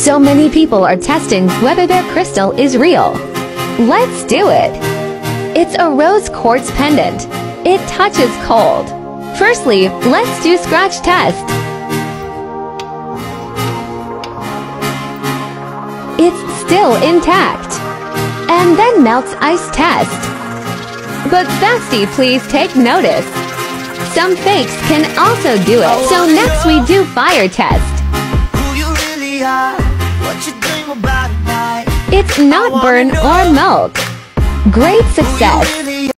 So many people are testing whether their crystal is real. Let's do it! It's a rose quartz pendant. It touches cold. Firstly, let's do scratch test. It's still intact. And then melts ice test. But Fasty, please take notice. Some fakes can also do it. So next we do fire test. It's not burn or melt. Great success.